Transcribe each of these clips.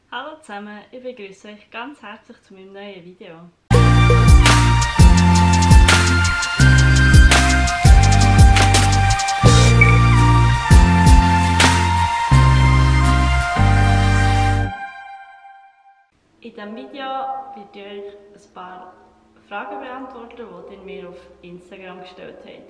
Hallo zusammen, ich begrüße euch ganz herzlich zu meinem neuen Video. In diesem Video werde ich euch ein paar Fragen beantworten, die ihr mir auf Instagram gestellt habt.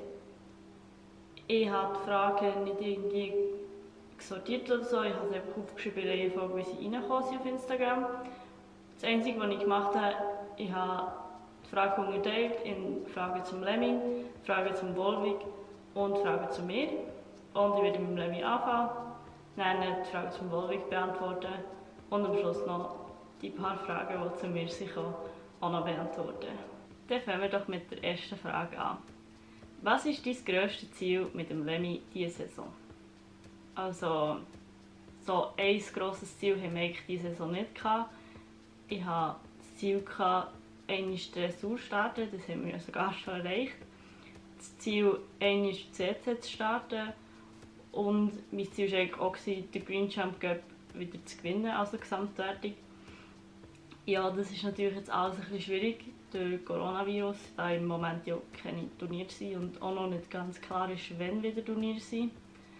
Ich habe die Fragen nicht irgendwie sortiert oder so, ich habe sie einfach aufgeschrieben in der Reihenfolge, wie sie reingekommen sind auf Instagram. Das Einzige, was ich gemacht habe, ich habe die Fragen unterteilt in Fragen zum Lemmy, Fragen zum Volvic und Fragen zu mir. Und ich werde mit dem Lemmy anfangen, dann die Fragen zum Volvic beantworten und am Schluss noch die paar Fragen, die zu mir sind, auch noch beantworten. Dann fangen wir doch mit der ersten Frage an. Was ist dein grösstes Ziel mit dem Lemmy diese Saison? Also, so ein grosses Ziel haben wir eigentlich diese Saison nicht gehabt. Ich hatte das Ziel, einmal Dressur zu starten, das haben wir sogar schon erreicht. Das Ziel, einmal CC zu starten. Und mein Ziel war eigentlich auch, den Green Jump Cup wieder zu gewinnen, also Gesamtwertung. Ja, das ist natürlich jetzt alles ein bisschen schwierig durch Coronavirus, da im Moment ja keine Turniere sind und auch noch nicht ganz klar ist, wann wieder Turniere sind.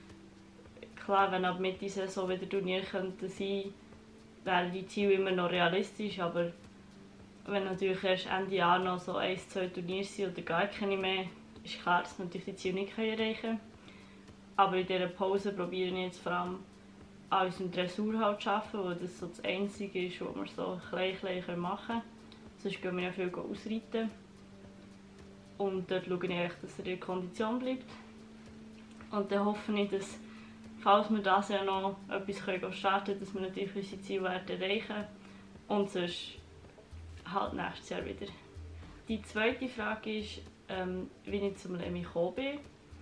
Klar, wenn ab Mitte der Saison wieder Turniere könnten sein, wären die Ziele immer noch realistisch, aber wenn natürlich erst Ende Jahr noch so 1-2 Turniere sind oder gar keine mehr, ist klar, dass wir natürlich die Ziele nicht erreichen können. Aber in dieser Pause probiere ich jetzt vor allem an unserem Dressurhalt zu arbeiten, weil das so das Einzige ist, was wir so klein machen können. Sonst gehen wir ja viel ausreiten. Und dort schaue ich eigentlich, dass er in der Kondition bleibt. Und dann hoffe ich, dass, falls wir dieses Jahr noch etwas starten können, dass wir natürlich unsere Zielwerte erreichen. Und sonst halt nächstes Jahr wieder. Die zweite Frage ist, wie ich zum Lemmy gekommen bin.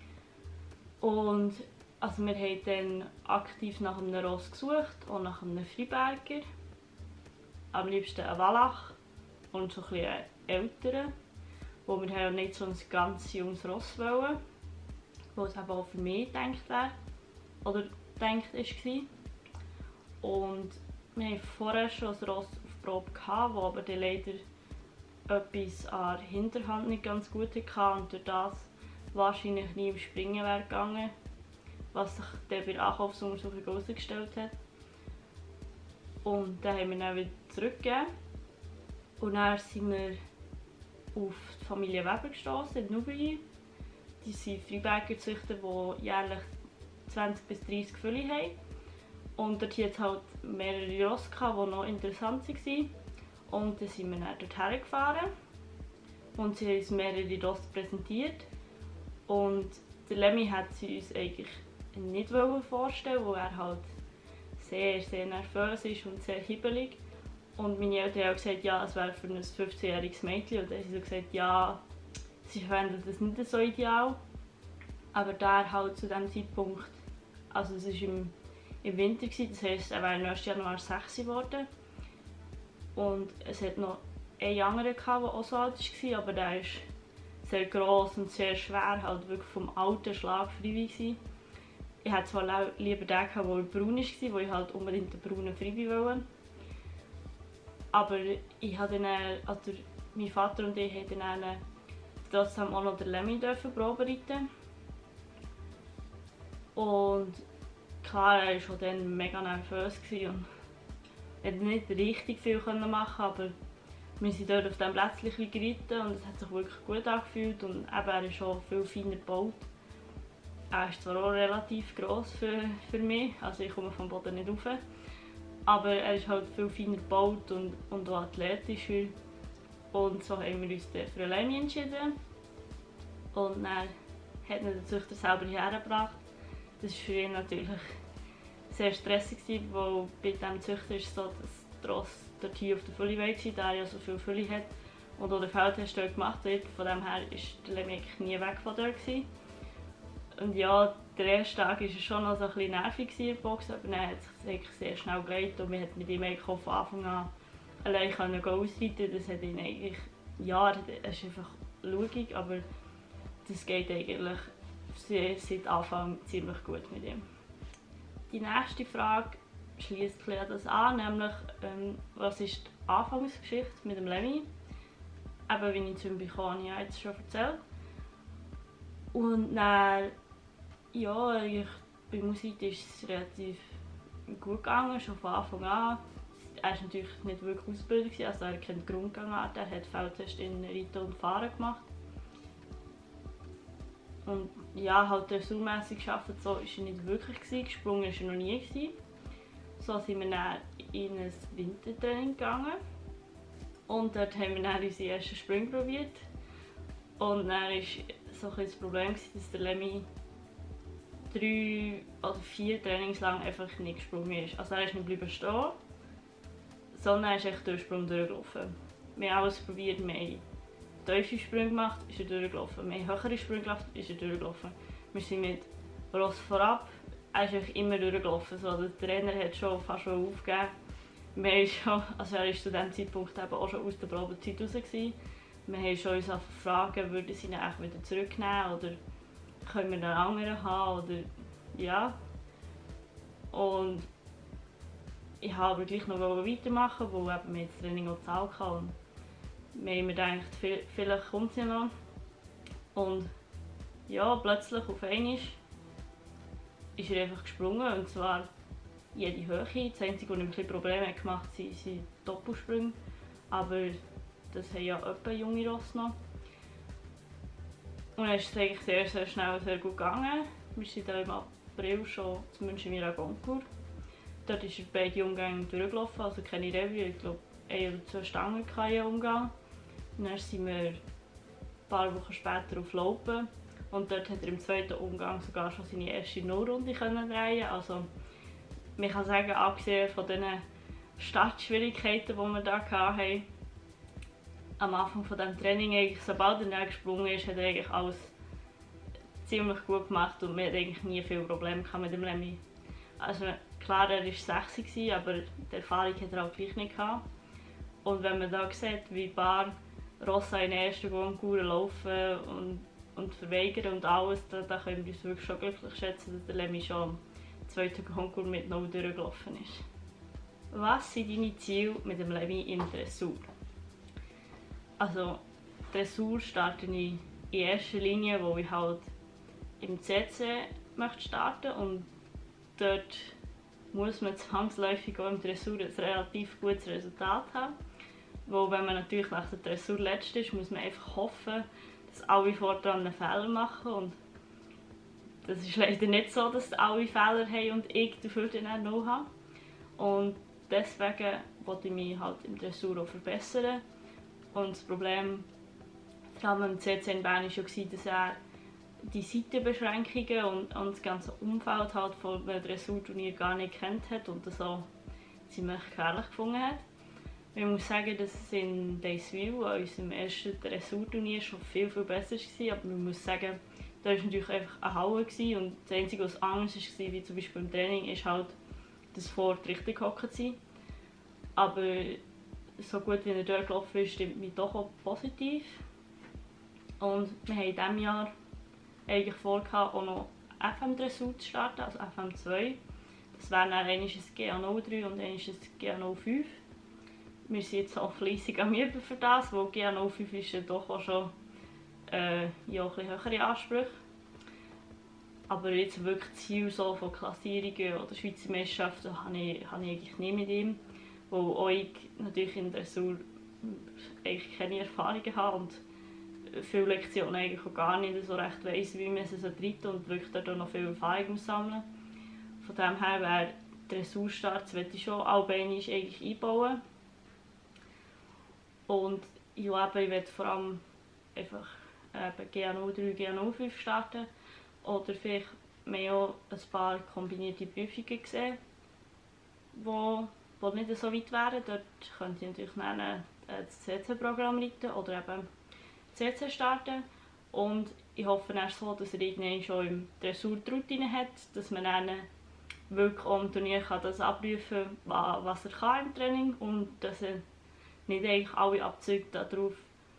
Und also wir haben dann aktiv nach einem Ross gesucht und nach einem Freiberger. Am liebsten einen Wallach und so ein bisschen einen älteren, wo wir haben nicht so ein ganz junges Ross wollen, wo es eben auch für mich gedacht wäre oder gedacht war. Und wir hatten vorher schon ein Ross auf Probe gehabt, das aber dann leider etwas an der Hinterhand nicht ganz gut hatte und durch das wahrscheinlich nie im Springen wäre gegangen, was sich dann bei der Ankaufsuntersuchung herausgestellt hat. Und dann haben wir dann wieder zurückgegeben. Und dann sind wir auf die Familie Weber gestoßen in Nubili. Die sind Freiberger-Züchter, die jährlich 20 bis 30 Fülle haben. Und dort hatte es halt mehrere Rosse, die noch interessant waren. Und dann sind wir dann dorthin gefahren. Und sie haben uns mehrere Rosse präsentiert. Und der Lemmy hat sie uns eigentlich nicht vorstellen, weil er halt sehr nervös ist und sehr hibbelig. Und meine Eltern haben gesagt, ja, es wäre für ein 15-jähriges Mädchen. Und dann haben sie gesagt, ja, sie fänden das nicht so ideal. Aber der halt zu diesem Zeitpunkt, also es war im Winter, das heisst, er wäre im 1. Januar 6 geworden. Und es hat noch einen anderen, der auch so alt war, aber der ist sehr gross und sehr schwer, halt wirklich vom alten Schlag Freebie. Ich hätte zwar lieber den gehabt, der braun war, weil ich halt unbedingt den braunen Freebie wollte. Aber ich habe dann, also mein Vater und ich haben dann trotzdem auch noch den Lemmy Probe reiten. Und klar, er war schon dann mega nervös und konnte nicht richtig viel machen, aber wir sind dort auf diesem Plätzchen geritten und es hat sich wirklich gut angefühlt und eben, er ist schon viel feiner gebaut. Er ist zwar auch relativ gross für mich, also ich komme vom Boden nicht rauf, aber er ist halt viel feiner gebaut und auch athletischer. Und so haben wir uns dann für einen Lemmy entschieden. Und dann hat ihn der Züchter selber hierher gebracht. Das war für ihn natürlich sehr stressig, weil bei diesem Züchter ist es so, dass der Ross dort hier auf der Fülle war, da er ja so viel Fülle hat und auch der Feldtest dort gemacht wird. Von dem her war der Lemmy eigentlich nie weg von dort. Und ja, der erste Tag war schon noch so ein bisschen nervig in der Box, aber dann hat es sich sehr schnell gelegt und wir konnten mit ihm von Anfang an allein ausreiten. Das hat ihn eigentlich, ja, es ist einfach schauig, aber das geht eigentlich seit Anfang ziemlich gut mit ihm. Die nächste Frage schließt das an, nämlich was ist die Anfangsgeschichte mit dem Lemmy. Eben, wie ich zu ihm bekam, habe ich ja jetzt schon erzählt. Und dann, ja, bei Musik ist es relativ gut gegangen, schon von Anfang an. Er war natürlich nicht wirklich ausgebildet, also er kennt die Grundgangart, er hat Feldtest in Reiten und Fahren gemacht. Und ja, halt dressurmässig gearbeitet, so war er nicht wirklich, gesprungen war er noch nie. So sind wir dann in ein Wintertraining gegangen. Und dort haben wir dann unsere ersten Sprünge probiert. Und dann war so das Problem, dass der Lemmy 3 oder 4 Trainings lang einfach nicht gesprungen ist. Also er ist nicht geblieben stehen, sondern er ist echt durch den Sprung durchgelaufen. Wir haben alles probiert, wir haben tiefe Sprünge gemacht, ist er durchgelaufen. Wir haben höhere Sprünge gemacht, ist er durchgelaufen. Wir sind mit Ross vorab, er ist einfach immer durchgelaufen. So, der Trainer hat schon fast schon aufgegeben. Also er war zu diesem Zeitpunkt eben auch schon aus der Probezeit raus. Wir haben schon uns gefragt, würden sie ihn wieder zurücknehmen oder können wir einen anderen haben oder ja. Und ich wollte aber gleich noch weitermachen, weil wir das Training auch gezahlt haben. Wir haben mir gedacht, vielleicht kommt sie noch. Und ja, plötzlich auf einmal ist er einfach gesprungen, und zwar jede Höhe. Das Einzige, was ihm Probleme gemacht hat, sind Doppelsprünge. Aber das haben ja etwa junge Rosse noch. Und dann ist es eigentlich sehr schnell und sehr gut gegangen. Wir sind dann im April schon zu München-Miragoncourt. Dort ist er beide Umgänge durchgelaufen, also keine Revue. Ich glaube, 1 oder 2 Stangen im Umgang. Und dann sind wir ein paar Wochen später auf Laupen. Und dort hat er im zweiten Umgang sogar schon seine erste Nullrunde drehen. Also, man kann sagen, abgesehen von den Startschwierigkeiten, die wir da hatten, am Anfang von diesem Training, eigentlich, sobald er gesprungen ist, hat er eigentlich alles ziemlich gut gemacht und wir hatten eigentlich nie viele Probleme mit dem Lemmy. Also klar, er war 6, aber die Erfahrung hat er auch gleich nicht gehabt. Und wenn man da sieht, wie ein paar Rosse in den ersten Concours laufen und verweigern und alles, da können wir uns wirklich schon glücklich schätzen, dass der Lemmy schon am zweiten Concours mit 0 durchgelaufen ist. Was sind deine Ziele mit dem Lemmy in Dressur? Also Dressur starte ich in erster Linie, wo ich halt im CC möchte starten, und dort muss man zwangsläufig auch im Dressur ein relativ gutes Resultat haben. Weil wenn man natürlich nach der Dressur letzt ist, muss man einfach hoffen, dass alle fortan einen Fehler machen, und das ist leider nicht so, dass alle Fehler haben und ich dafür dann auch noch habe. Und deswegen wollte ich mich halt im Dressur auch verbessern. Und das Problem vor allem im CC in Bern war ja, dass er die Seitenbeschränkungen und das ganze Umfeld halt von einem Dressurturnier gar nicht kennt hat und das auch ziemlich gefährlich gefunden hat. Ich muss sagen, dass es in Deiswil, an unserem ersten Dressurturnier, schon viel besser war, aber man muss sagen, da war natürlich einfach eine Halle und das Einzige, was anders war, wie zum Beispiel im Training, ist halt, dass vor die Richtung gehockt sind. Aber so gut wie er durchgelaufen ist, stimmt mich doch auch positiv. Und wir haben in diesem Jahr eigentlich vor, auch noch FM-Dressur zu starten, also FM2. Das wäre dann einmal ein GA03 und einmal ein GA05. Wir sind jetzt auch fleissig am Üben für das, weil GA05 ist ja doch auch schon ja, ein bisschen höhere Ansprüche. Aber jetzt wirklich Ziel so von Klassierungen oder Schweizer Meisterschaften habe ich eigentlich nicht mit ihm. Weil auch ich natürlich in der Dressur eigentlich keine Erfahrungen habe und viele Lektionen eigentlich auch gar nicht so recht weiss, wie man sie reiten und wirklich dort auch noch viel Erfahrung sammeln muss. Von dem her wäre Dressurstarts möchte ich schon allbeinig eigentlich einbauen. Und ja, ich möchte vor allem einfach GA03, GA05 starten. Oder vielleicht mehr auch ein paar kombinierte Prüfungen gesehen, die nicht so weit wären. Dort könnte ich natürlich das CC-Programm reiten oder eben CC starten. Und ich hoffe dann so, dass er irgendwann schon im Dressur die Routine hat, dass man dann wirklich auch im Turnier das abprüfen kann, was er kann im Training, und dass er nicht eigentlich alle Abzüge darauf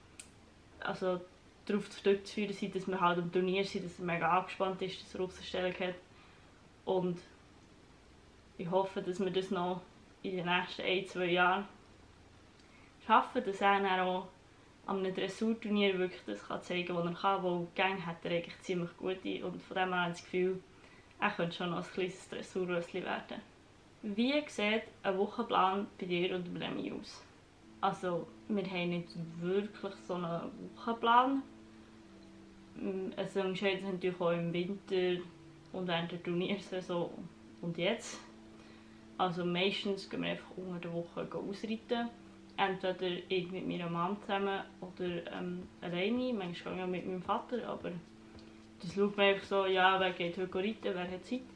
zurückzuführen sind, dass wir halt im Turnier sind, dass er mega angespannt ist, dass er Aufstellung hat. Und ich hoffe, dass wir das noch in den nächsten 1-2 Jahren schaffen, dass er dann auch an einem Dressurturnier wirklich das zeigen kann, was er kann, weil die Gänge hat er eigentlich ziemlich gute und von dem her habe ich das Gefühl, er könnte schon noch ein kleines Dressurrösschen werden. Wie sieht ein Wochenplan bei dir und bei Remy aus? Also, wir haben nicht wirklich so einen Wochenplan. Es entscheidet sich natürlich auch im Winter und während der Turniersaison und jetzt. Also meistens gehen wir einfach unter der Woche ausreiten. Entweder ich mit meiner Mom zusammen oder alleine. Manchmal gehe ich auch mit meinem Vater, aber das schaut man einfach so, ja, wer geht heute reiten, wer hat Zeit.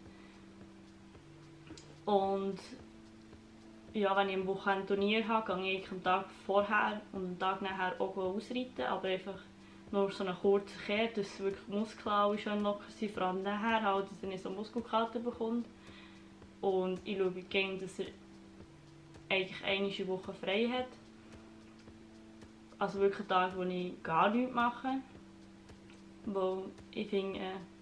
Und ja, wenn ich am Wochenende ein Turnier habe, gehe ich am Tag vorher und am Tag nachher auch ausreiten, aber einfach nur so einen kurzen Kehr, dass wirklich die Muskeln alle schön locker sind, vor allem nachher, halt, dass er nicht so Muskelkater bekommt. Und ich schaue gerne, dass er eigentlich eine Woche frei hat. Also wirklich einen Tag, wo ich gar nichts mache. Weil ich finde,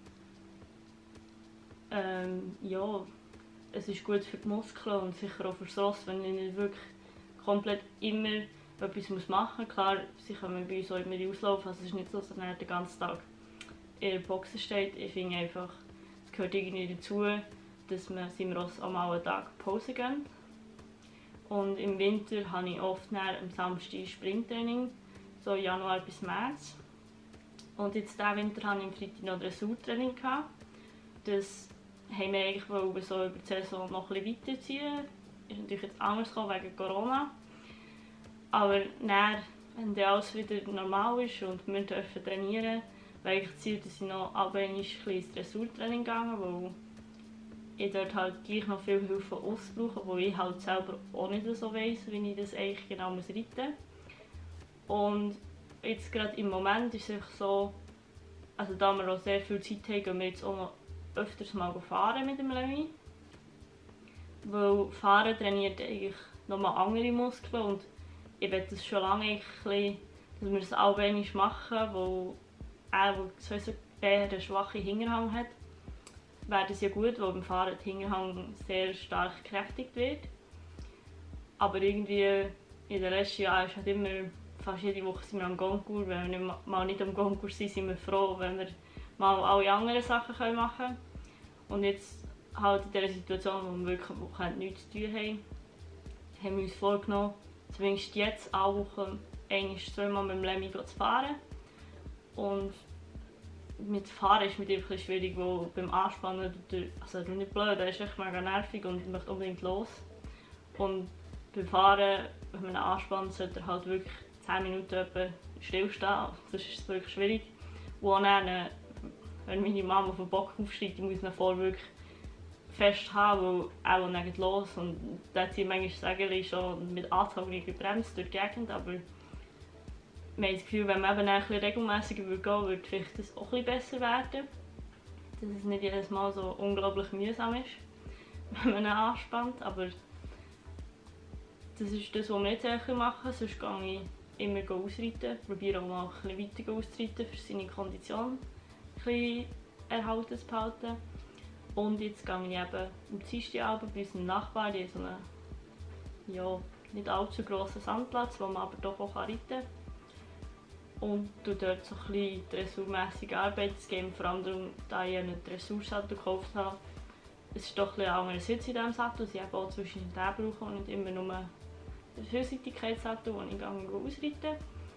ja, es ist gut für die Muskeln und sicher auch für das Ross, wenn ich nicht wirklich komplett immer etwas machen muss. Klar, sie kommen bei uns auch immer auslaufen, also es ist nicht so, dass er den ganzen Tag in der Box steht. Ich finde einfach, es gehört irgendwie dazu, dass man seinem Ross auch mal einen Tag Pause gönnt. Und im Winter habe ich oft am Samstag Springtraining, so Januar bis März. Und jetzt diesen Winter hatte ich am Freitag noch Dressurtraining. Das haben wir eigentlich so über die Saison noch ein bisschen weiterziehen. Ist natürlich jetzt anders gekommen wegen Corona. Aber dann, wenn dann alles wieder normal ist und wir dürfen trainieren, wäre ich das Ziel, dass ich noch ein ins Dressurtraining gehe, weil ich dort halt gleich noch viel Hilfe von außen brauche, wo ich halt selber auch nicht so weiss, wie ich das eigentlich genau reiten muss. Und jetzt gerade im Moment ist es so, also da wir auch sehr viel Zeit haben, gehen wir jetzt auch noch öfters mal fahren mit dem Remy. Weil Fahren trainiert eigentlich nochmal andere Muskeln und ich will das schon lange dass wir das allbeinig machen, weil er, der sowieso einen schwachen Hinterhang hat, wäre das ja gut, weil beim Fahren der Hinterhang sehr stark gekräftigt wird. Aber irgendwie in den letzten Jahren ist halt immer, fast jede Woche sind wir am Concours. Wenn wir mal nicht am Concours sind, sind wir froh, wenn wir mal alle anderen Sachen machen können. Und jetzt halt in dieser Situation, wo wir wirklich am Wochenende nichts zu tun haben, haben wir uns vorgenommen, zumindest jetzt alle Wochen 1-2 mit dem Remy zu fahren. Und mit Fahren ist mit ihm ein schwierig, weil beim Anspannen, also er ist nicht blöd, er ist echt mega nervig und möchte unbedingt los. Und beim Fahren, wenn man ihn anspannt, sollte er halt wirklich 10 Minuten etwa stillstehen, sonst ist es wirklich schwierig. Und dann, wenn meine Mama auf den Bock aufsteigt, muss ich ihn vor wirklich fest haben, weil er will nicht los. Und da zieht manchmal das Sägel schon mit Anzug gebremst durch die Gegend, aber wir haben das Gefühl, wenn man eben ein bisschen regelmäßiger gehen würde, würde vielleicht das auch ein bisschen besser werden. Dass es nicht jedes Mal so unglaublich mühsam ist, wenn man ihn anspannt. Aber das ist das, was wir jetzt machen. Sonst gehe ich immer ausreiten. Probiere auch mal ein bisschen weiter auszureiten, für seine Kondition ein bisschen erhalten zu behalten. Und jetzt gehe ich eben am Dienstagabend bei unserem Nachbarn, die haben so einen, ja, nicht allzu grossen Sandplatz, wo man aber doch auch reiten kann. Und dort so ein bisschen dressurmässige Arbeit. Es geht vor allem darum, da ich einen Dressursattel gekauft habe. Es ist doch ein anderer Sitz in diesem Sattel. Sie haben auch zwischen den brauchen und nicht immer nur den Vielseitigkeitssattel, den ich ausreiten.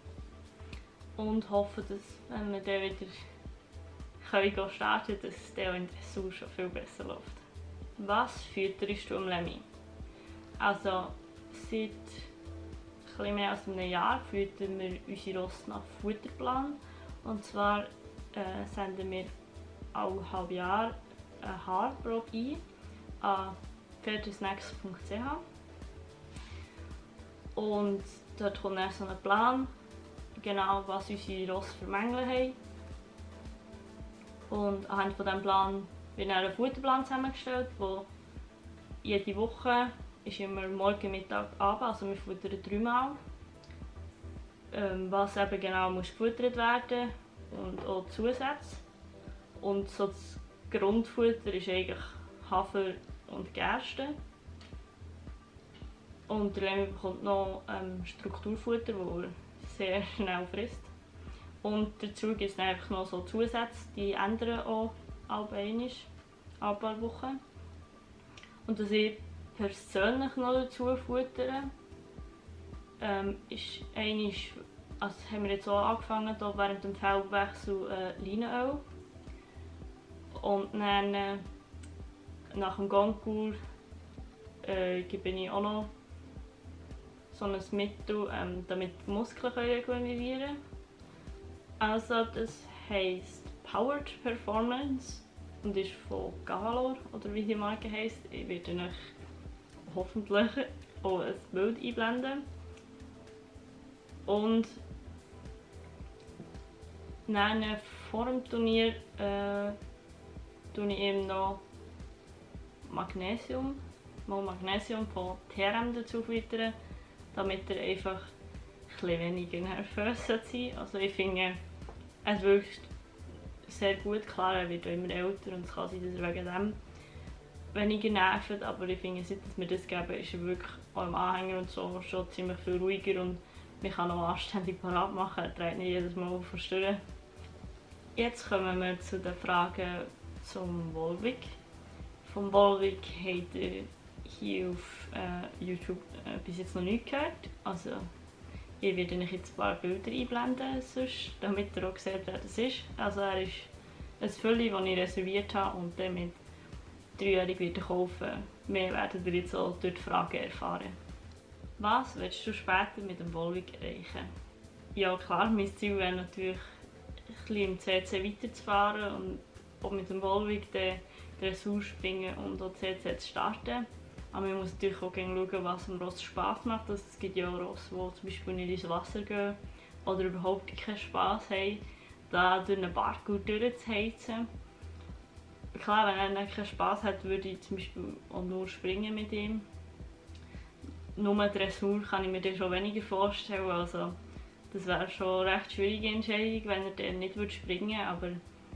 Und hoffe, dass, wenn wir dann wieder starten können, dass es dann in der Dressur schon viel besser läuft. Was fütterst du am Remy? Also, seit etwas mehr als einem Jahr füttern wir unsere Rosse nach Futterplan. Und zwar senden wir alle halbe Jahr eine Haarprobe ein an pferdesnacks.ch. Und dort kommt dann so ein Plan, genau was unsere Rosse für Mängel haben. Und anhand von diesem Plan wird dann ein Futterplan zusammengestellt, wo jede Woche ist immer Morgen, Mittag, Abend, also wir futtern 3-mal. Was eben genau muss gefuttert werden und auch Zusätze. Und so das Grundfutter ist eigentlich Hafer, und Gerste. Und der Lemmy bekommt noch Strukturfutter, das er sehr schnell frisst. Und dazu gibt es einfach noch so Zusätze, die ändern auch alle paar Wochen. Und was ich persönlich noch dazu futtere, ist also haben wir jetzt auch angefangen, hier während dem Fellwechsel Leinenöl. Und dann nach dem Goncourt gebe ich auch noch so ein Mittel, damit die Muskeln regenerieren können. Also das heisst Powered Performance und ist von Gavalor, oder wie die Marke heisst. Ich werde euch hoffentlich auch ein Bild einblenden. Und dann vor dem Turnier tue ich eben noch Magnesium von TRM dazu füttern, damit er einfach ein weniger nervös sein soll. Also ich finde, es wirkt sehr gut. Klar, er wird auch immer älter und es kann sein, dass er wegen dem weniger nervt, aber ich finde, seit wir das geben, ist er wirklich auch im Anhänger und so schon ziemlich viel ruhiger und man kann auch anständig parat machen, er dreht nicht jedes Mal auf Stirn. Jetzt kommen wir zu den Fragen zum Volvic. Vom Volvic habt ihr hier auf YouTube bis jetzt noch nichts gehört. Also, ich werde euch jetzt ein paar Bilder einblenden, sonst, damit ihr auch seht, wer das ist. Also er ist ein Fülli, das ich reserviert habe und dann mit 3-jährig wieder kaufen. Mehr werdet ihr jetzt auch durch die Fragen erfahren. Was willst du später mit dem Volvic erreichen? Ja klar, mein Ziel wäre natürlich, ein bisschen im CC weiterzufahren und auch mit dem Volvic den Dressur springen und auch CC zu starten. Aber man muss natürlich auch schauen, was dem Ross Spass macht. Also es gibt ja auch Ross, die zum Beispiel nicht ins Wasser gehen oder überhaupt keinen Spass haben, da durch einen Barcode durchzuheizen. Klar, wenn er dann keinen Spass hat, würde ich zum Beispiel auch nur springen mit ihm. Nur Dressur kann ich mir dann schon weniger vorstellen. Also, das wäre schon eine recht schwierige Entscheidung, wenn er dann nicht springen würde. Aber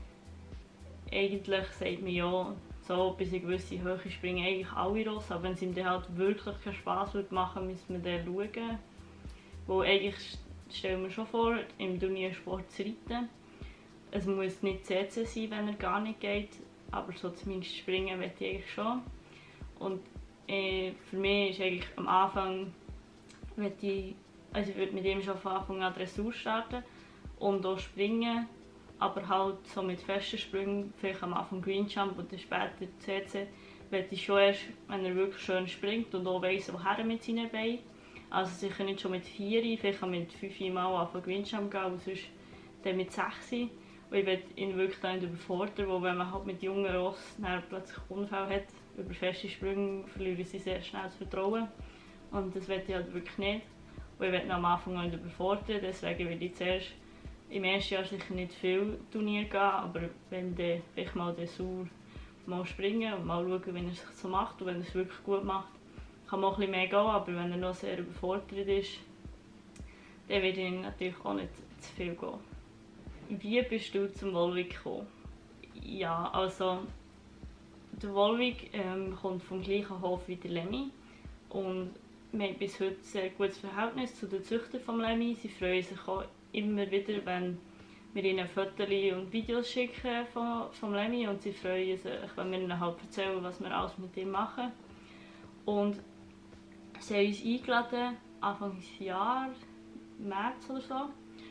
eigentlich sagt man ja, so bis eine gewisse Höhe springen eigentlich alle Rosse. Aber wenn es ihm dann halt wirklich keinen Spass machen würde, müsste man dann schauen. Wo eigentlich stellen wir schon vor, im Turniersport zu reiten. Es muss nicht CC sein, wenn er gar nicht geht. Aber so zumindest springen möchte ich eigentlich schon. Und für mich ist eigentlich am Anfang, ich würde mit ihm schon von Anfang an Dressur starten und auch springen, aber halt so mit festen Sprüngen, vielleicht am Anfang Green Jump und dann später CC, möchte ich schon erst, wenn er wirklich schön springt und auch weiss, woher mit seinen Beinen. Also sicher nicht schon mit 4, vielleicht kann mit 5 Mal auf Green Jump gehen, aber sonst dann mit 6. Und ich will ihn wirklich dann nicht überfordern, weil wenn man halt mit jungen Rossen plötzlich Unfall hat, über feste Sprünge verlieren sie sehr schnell das Vertrauen. Und das will ich halt wirklich nicht. Und ich will ihn am Anfang auch nicht überfordern, deswegen will ich zuerst im ersten Jahr sicher nicht viel Turnier gehen, aber wenn dann vielleicht mal Dressur mal springen und mal schauen, wie er sich so macht. Und wenn er es wirklich gut macht, kann man auch ein bisschen mehr gehen, aber wenn er noch sehr überfordert ist, dann wird ihn natürlich auch nicht zu viel gehen. Wie bist du zum Volvic gekommen? Ja, also der Volvic kommt vom gleichen Hof wie der Lemmy und wir haben bis heute ein sehr gutes Verhältnis zu den Züchtern des Lemmy. Sie freuen sich auch immer wieder, wenn wir ihnen Fotos und Videos schicken vom Lemmy und sie freuen sich, wenn wir ihnen halt erzählen, was wir alles mit ihm machen. Und sie haben uns eingeladen, Anfang des Jahres, März oder so,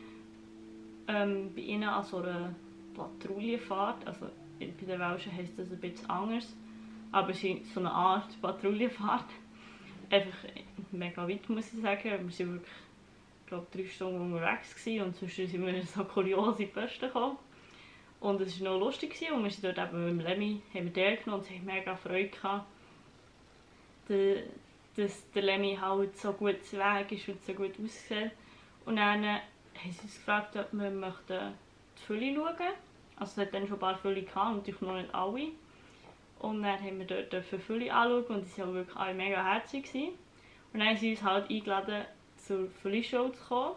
bei ihnen an so einer Patrouillenfahrt. Also bei den Welschen heisst das ein bisschen anders, aber es ist so eine Art Patrouillenfahrt. Einfach mega weit, muss ich sagen. Wir waren wirklich, glaube 3 Stunden unterwegs gewesen und sonst sind wir so kuriose Posten gekommen. Und es war noch lustig gewesen, und wir sind dort eben mit dem Lemmy, haben wir genommen und sie haben mega Freude gehabt, dass der Lemmy halt so gut zu Weg ist und so gut aussieht. Und dann haben sie uns gefragt, ob wir die Fülle schauen möchten. Also es hat dann schon ein paar Fülle gehabt, natürlich noch nicht alle. Und dann haben wir dort die Fülle anschauen und die waren wirklich alle mega herzig gewesen. Und dann haben sie uns halt eingeladen, zur Fülle-Show zu kommen.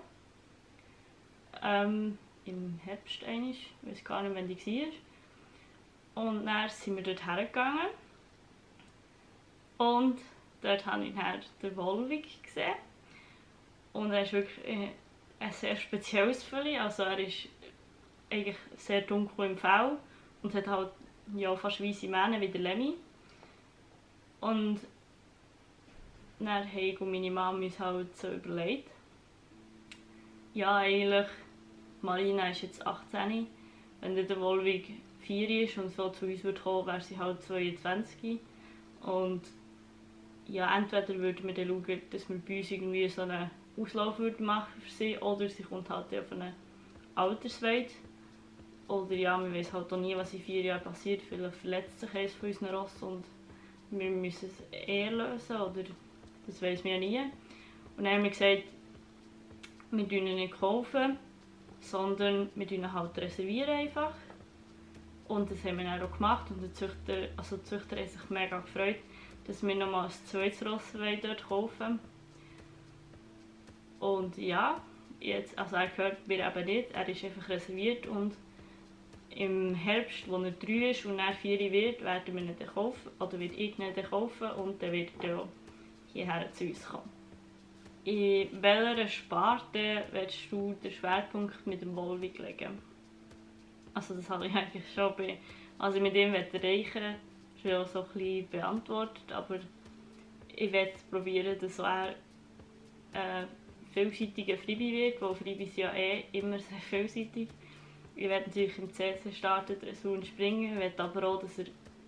Im Herbst einmal, ich weiß gar nicht, wann die war. Und dann sind wir dort hergegangen. Und dort habe ich dann den Volvic gesehen. Und er ist wirklich ein sehr spezielles Fülli. Also er ist eigentlich sehr dunkel im Fell und hat halt ja, fast weisse Mähne wie der Lemmy. Und dann habe ich und meine Mama uns halt so überlegt. Ja, eigentlich, Marina ist jetzt 18. Wenn der Volvic 4 ist und so zu uns würde kommen, wäre sie halt 22. Und ja, entweder würden wir dann schauen, dass wir bei uns irgendwie so einen Auslauf machen für sie, oder sie kommt halt auf eine Altersweide. Oder ja, wir wissen halt auch nie, was in 4 Jahren passiert. Vielleicht verletzt sich eines von unseren Rossen und wir müssen es eher lösen, oder das weiss man ja nie. Und dann haben wir gesagt, wir kaufen ihn nicht kaufen, sondern wir halt reservieren einfach. Und das haben wir dann auch gemacht und die Züchter haben sich mega gefreut, dass wir nochmal ein zweites Ross dort kaufen. Und ja, jetzt, also er gehört mir eben nicht, er ist einfach reserviert und im Herbst, wo er 3 ist und dann 4 wird, werden wir ihn dann kaufen, oder wird ich ihn dann kaufen und dann wird er auch hierher zu uns kommen. In welcher Sparte willst du den Schwerpunkt mit dem Volvic legen? Also das habe ich eigentlich schon also mit ihm erreichen, schon so ein bisschen beantwortet, aber ich werde probieren, dass er vielseitiger Freebie wird, weil Freebies ja immer sehr vielseitig. Ich werde natürlich im CC starten, Dressur springen, ich werde aber auch, dass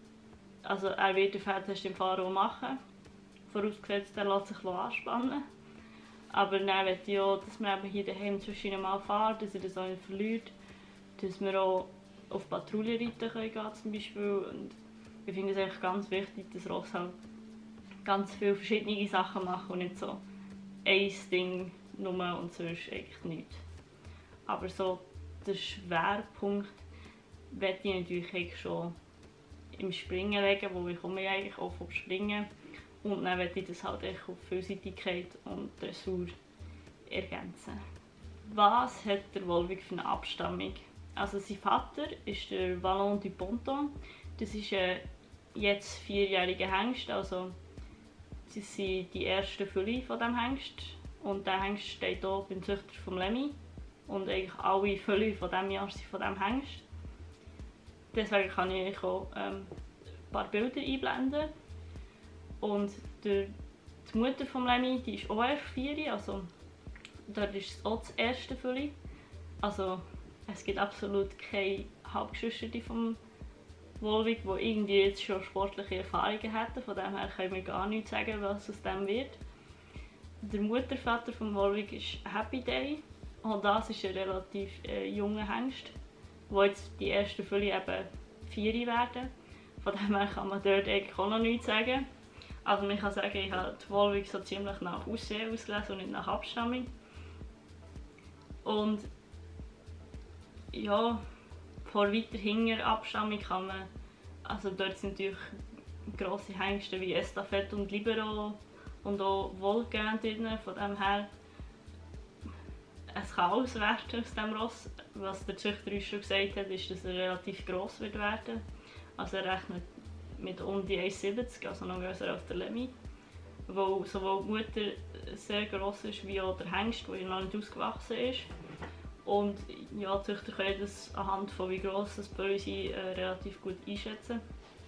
er wird den Feldtest im Faro machen, vorausgesetzt er lässt sich anspannen. Aber dann möchte ich auch, dass wir eben hier daheim zwischen mal fahren, dass er das auch nicht verliert, dass wir auch auf Patrouille reiten können zum Beispiel. Und ich finde es eigentlich ganz wichtig, dass Ross halt ganz viele verschiedene Sachen machen und nicht so ein Ding nur und sonst eigentlich nichts. Aber so den Schwerpunkt werde ich natürlich eigentlich schon im Springen legen, wo ich komme eigentlich auch vom Springen. Und dann werde ich das halt auf Vielseitigkeit und Dressur ergänzen. Was hat der Volvic für eine Abstammung? Also sein Vater ist der Vallon du Ponton. Das ist ein jetzt 4-jähriger Hengst, also das sind die ersten Fülli von diesem Hengst. Und der Hengst steht hier beim Züchter vom Lemmy. Und eigentlich alle Fülli von diesem Jahr sind von diesem Hengst. Deswegen kann ich auch ein paar Bilder einblenden. Und die Mutter vom Lemmy, die ist auch erst 4, also dort ist es auch das erste Fülli. Also es gibt absolut keine Halbgeschwister vom Volvic, die irgendwie jetzt schon sportliche Erfahrungen hätten. Von dem her können wir gar nichts sagen, was aus dem wird. Der Muttervater vom Volvic ist Happy Day. Auch das ist ein relativ junger Hengst, wo jetzt die ersten Fülli eben 4 werden. Von dem her kann man dort eigentlich auch noch nichts sagen. Also man kann sagen, ich habe die Volvic so ziemlich nach Aussehen ausgelesen und nicht nach Abstammung. Und ja, vor weiter hinter Abstammung kann man, also dort sind natürlich grosse Hengste wie Estafette und Libero und auch Volgin drin, von dem her es kann alles werden aus diesem Ross. Was der Züchter uns schon gesagt hat, ist, dass er relativ gross wird werden. Also er rechnet mit um die 1,70, also noch grösser als der Lemmy. Weil sowohl die Mutter sehr gross ist, wie auch der Hengst, der noch nicht ausgewachsen ist. Und ja, die Züchter können das anhand von wie gross das bei uns relativ gut einschätzen.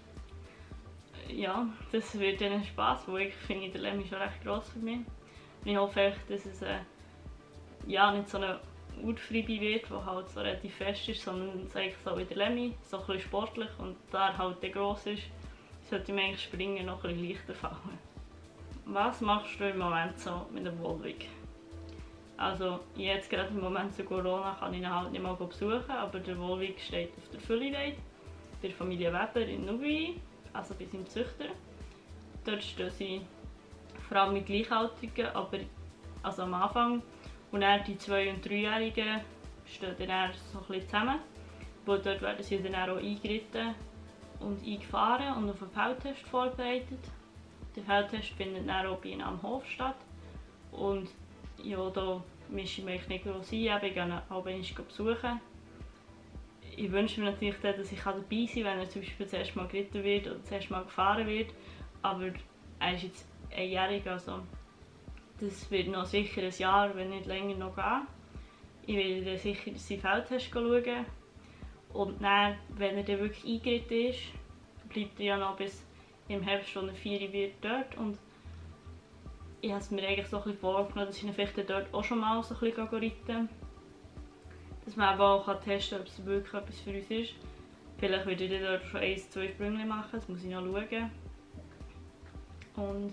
Ja, das wird ihnen Spass, weil ich finde, der Lemmy schon recht gross für mich. Und ich hoffe echt, dass es ja, nicht so eine Urfreibie wird, die halt so relativ fest ist, sondern es eigentlich so wie der Lemmy, so ein bisschen sportlich, und da er halt gross ist, sollte mir eigentlich Springen noch ein bisschen leichter fallen. Was machst du im Moment so mit dem Volvic? Also jetzt gerade im Moment zu Corona kann ich ihn halt nicht mal besuchen, aber der Volvic steht auf der Fülliweide, bei der Familie Weber in Nubi, also bei seinem Züchter. Dort stehen sie vor allem mit Gleichaltrigen, aber also am Anfang. Und dann die 2- und 3-Jährigen stehen dann so ein bisschen zusammen. Weil dort werden sie dann auch eingeritten und eingefahren und auf einen Feldtest vorbereitet. Der Feldtest findet dann auch bei ihnen am Hof statt. Und ja, da mische ich mich nicht groß ein, ich gehe ihn auch besuchen. Ich wünsche mir natürlich, dass ich dabei sein kann, wenn er zum Beispiel zuerst mal geritten wird oder zuerst mal gefahren wird. Aber er ist jetzt einjährig, also das wird noch sicher ein Jahr, wenn nicht länger noch gehen. Ich werde sicher seinen Feldtest schauen. Und dann, wenn er dann wirklich eingeritten ist, bleibt er ja noch bis im Herbst, wo er 4 wird, dort. Und ich habe es mir eigentlich so ein bisschen vorgenommen, dass ich ihn vielleicht dort auch schon mal so ein bisschen reiten. Dass man eben auch testen kann, ob es wirklich etwas für uns ist. Vielleicht würde ich dort schon 1-2 Sprünge machen, das muss ich noch schauen. Und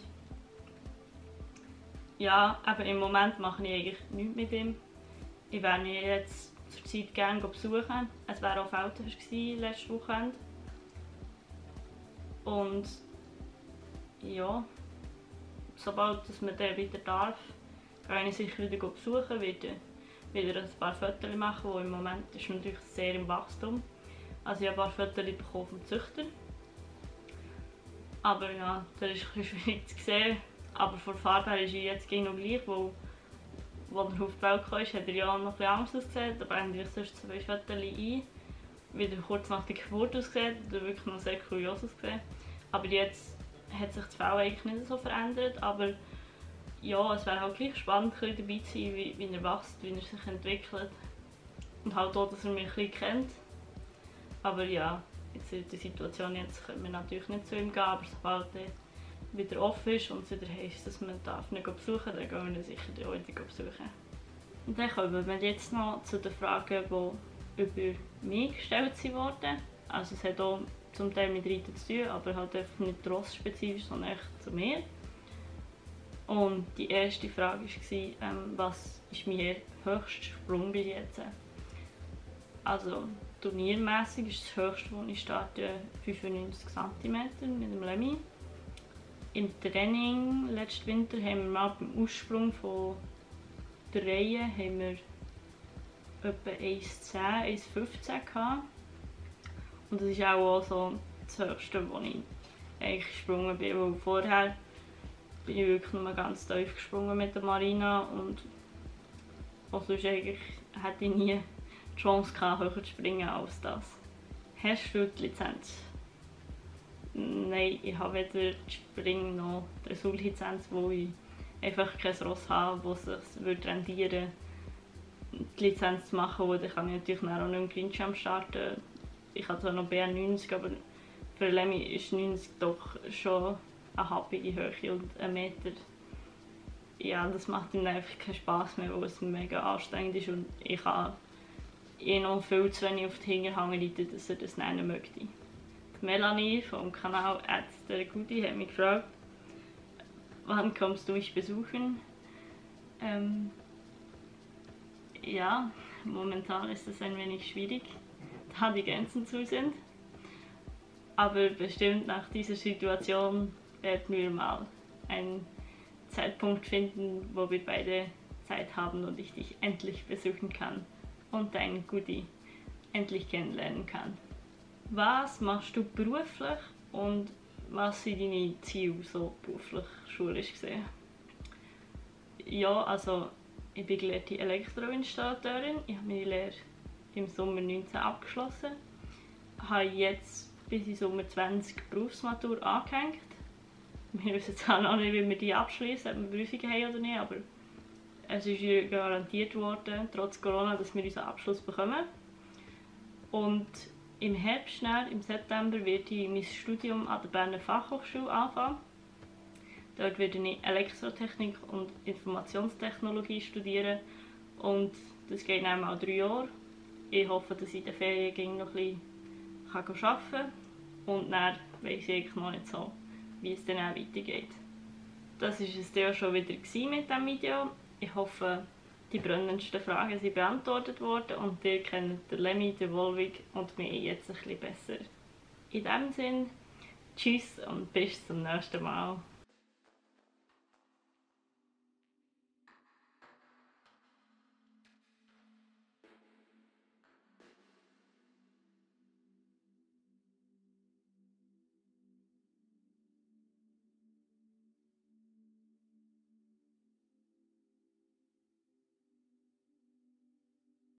ja, eben im Moment mache ich eigentlich nichts mit ihm. Ich werde ihn jetzt zur Zeit gerne besuchen. Es war auch Feldtest letztes Wochenende. Und ja, sobald dass man den wieder darf, gehe ich sicher wieder besuchen, wieder ein paar Fotos machen, die im Moment ist natürlich sehr im Wachstum. Also ich habe ein paar Fotos bekommen vom Züchter. Aber ja, das ist ein bisschen schwierig zu sehen. Aber von der Farbe her ist er jetzt noch gleich, weil als er auf die Welt kam, hat er ja noch ein bisschen anders ausgesehen. Da blende ich sonst 2 Fotos ein. Wie er kurz nach der Geburt aussieht, hat er wirklich noch sehr kurios ausgesehen. Aber jetzt hat sich das Fell eigentlich nicht so verändert. Aber ja, es wäre halt gleich spannend dabei zu sein, wie er wächst, wie er sich entwickelt. Und halt auch, dass er mich ein bisschen kennt. Aber ja, jetzt in der Situation jetzt können wir natürlich nicht zu ihm gehen, aber sobald er wieder offen ist und es wieder heisst, dass man ihn besuchen darf, dann gehen wir ihn sicher auch wieder besuchen. Und dann kommen wir jetzt noch zu den Fragen, die über mich gestellt wurden. Also es hat auch zum Teil mit Reiten zu tun, aber halt einfach nicht ross-spezifisch, sondern echt zu mir. Und die erste Frage war, was ist mein höchster Sprung bis jetzt? Also turniermässig ist das höchste, wo ich starte, 95 cm mit dem Lemmy. Im Training letzten Winter haben wir mal beim Aussprung von der Reihe haben wir etwa 1,10, 1,15 gehabt. Und das ist auch so das höchste, wo ich eigentlich gesprungen bin. Weil vorher bin ich wirklich nur ganz tief gesprungen mit der Marina und auch sonst eigentlich hätte ich nie die Chance gehabt, höher zu springen als das. Hast du die Lizenz? Nein, ich habe weder die Spring- noch die Dressurlizenz, wo ich einfach kein Ross habe, das sich rendieren würde, die Lizenz zu machen. Dann kann ich natürlich auch nicht im Grindjump starten. Ich habe zwar noch BR90, aber für Lemmy ist 90 doch schon eine happige Höhe und 1 Meter. Ja, das macht ihm einfach keinen Spass mehr, weil es mega anstrengend ist und ich kann noch viel zu wenig auf die Hinterhänge reiten, dass er das nennen möchte. Die Melanie vom Kanal @dergoodie hat mich gefragt, wann kommst du mich besuchen? Ja, momentan ist es ein wenig schwierig, da die Grenzen zu sind. Aber bestimmt nach dieser Situation werden wir mal einen Zeitpunkt finden, wo wir beide Zeit haben und ich dich endlich besuchen kann und dein Goodie endlich kennenlernen kann. Was machst du beruflich und was sind deine Ziele so beruflich, schulisch gesehen? Ja, also ich bin gelehrte Elektroinstallateurin. Ich habe meine Lehre im Sommer 19 abgeschlossen. Ich habe jetzt bis im Sommer 20 Berufsmatur angehängt. Wir wissen zwar noch nicht, wie wir die abschließen, ob wir Prüfungen haben oder nicht, aber es ist garantiert worden, trotz Corona, dass wir unseren Abschluss bekommen. Und im Herbst, im September, werde ich mein Studium an der Berner Fachhochschule anfangen. Dort werde ich Elektrotechnik und Informationstechnologie studieren und das geht dann mal 3 Jahre. Ich hoffe, dass ich in den Ferien noch ein bisschen arbeiten kann und dann weiss ich eigentlich noch nicht so, wie es dann auch weitergeht. Das war es dann schon wieder mit diesem Video. Ich hoffe, die brennendsten Fragen sind beantwortet worden und ihr kennt den Lemmy, den Volvic und mich jetzt ein bisschen besser. In diesem Sinne, tschüss und bis zum nächsten Mal.